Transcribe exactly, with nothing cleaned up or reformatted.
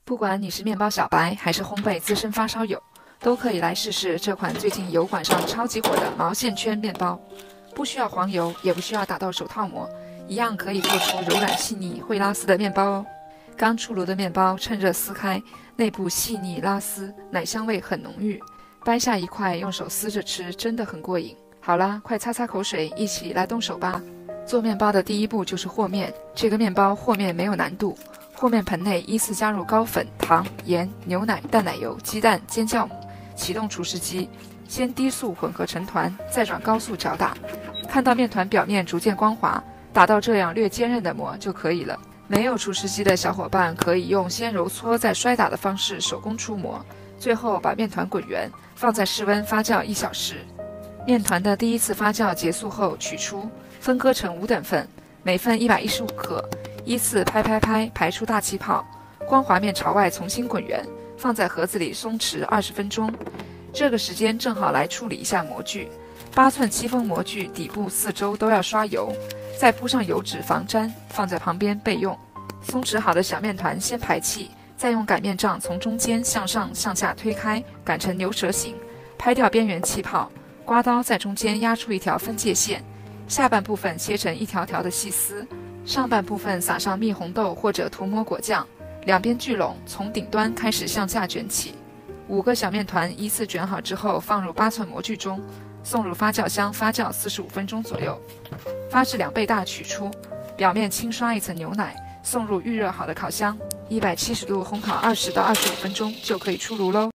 不管你是面包小白还是烘焙资深发烧友，都可以来试试这款最近油管上超级火的毛线圈面包。不需要黄油，也不需要打到手套膜，一样可以做出柔软细腻、会拉丝的面包哦。刚出炉的面包趁热撕开，内部细腻拉丝，奶香味很浓郁。掰下一块，用手撕着吃，真的很过瘾。好啦，快擦擦口水，一起来动手吧。做面包的第一步就是和面，这个面包和面没有难度。和面盆内依次加入高粉、糖、盐、牛奶、淡奶油、鸡蛋、尖酵母，启动厨师机，先低速混合成团，再转高速搅打。看到面团表面逐渐光滑，打到这样略坚韧的模就可以了。没有厨师机的小伙伴可以用先揉搓再摔打的方式手工出模，最后把面团滚圆，放在室温发酵一小时。面团的第一次发酵结束后取出，分割成五等份，每份一百一十五克，依次拍拍拍排出大气泡，光滑面朝外重新滚圆，放在盒子里松弛二十分钟。这个时间正好来处理一下模具。八寸戚风模具底部四周都要刷油，再铺上油纸防粘，放在旁边备用。松弛好的小面团先排气，再用擀面杖从中间向上向下推开，擀成牛舌形，拍掉边缘气泡。刮刀在中间压出一条分界线，下半部分切成一条条的细丝，上半部分撒上蜜红豆或者涂抹果酱，两边聚拢，从顶端开始向下卷起。五个小面团依次卷好之后，放入八寸模具中，送入发酵箱发酵四十五分钟左右。发至两倍大取出，表面轻刷一层牛奶，送入预热好的烤箱，一百七十度烘烤二十到二十五分钟就可以出炉喽。